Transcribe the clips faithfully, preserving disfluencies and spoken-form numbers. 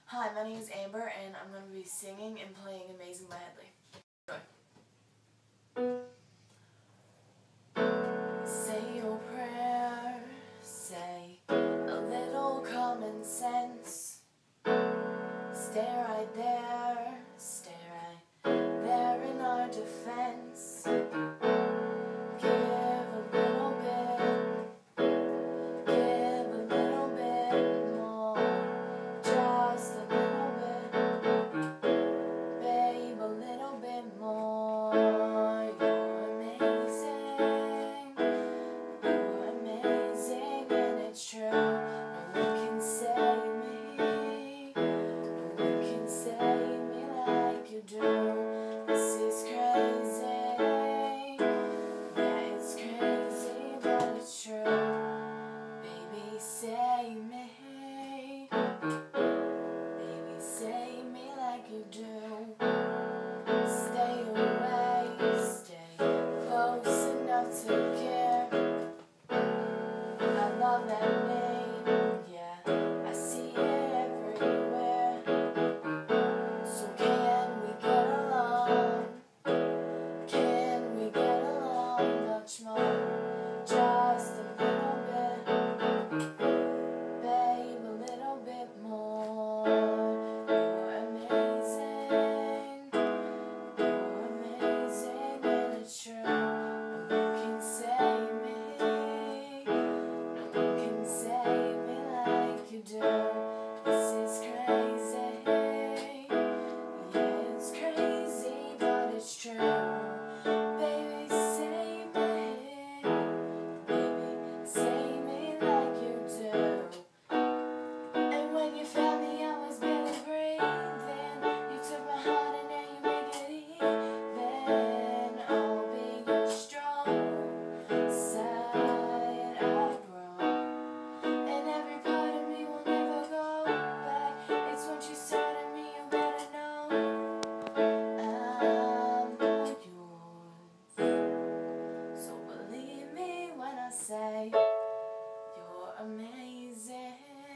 Hi, my name is Amber, and I'm going to be singing and playing Amazing by Hedley. Enjoy. Say your prayer, say a little common sense. Stay right there, stay right there in our defense. Say me, baby, say me like you do. Stay away, stay close enough to care. I love that name, yeah, I see it everywhere. So can we get along? Can we get along much more? Just a little bit. Babe, a little bit more. You're amazing. You're amazing, and it's true. No one can say me. No one can say me like you do. This is crazy. Yeah, it's crazy, but it's true. Baby, say me. Baby, say me like you do. When you found me, I was barely breathing. You took my heart and now you make it even. I'll be your strong side I've grown, and every part of me will never go back. It's once you started me, you better know I'm all yours. So believe me when I say you're amazing.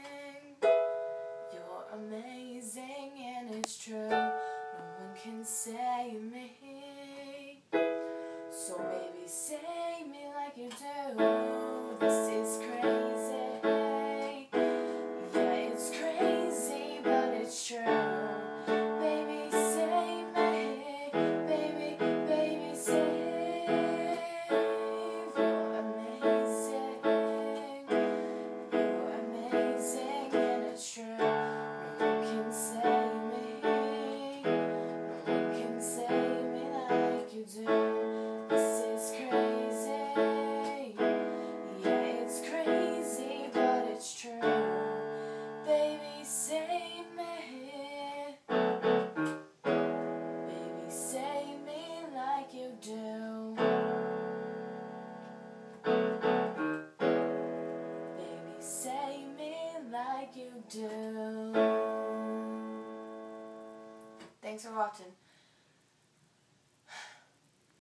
You're amazing, and it's true. No one can say me. So baby, say me like you do. This is crazy. Yeah, it's crazy, but it's true. Baby, say me. Baby, baby, say you're amazing. You're amazing, and it's true. You do. This is crazy. Yeah, it's crazy, but it's true. Baby, say me. Baby, say me like you do. Baby, say me like you do. Thanks for watching.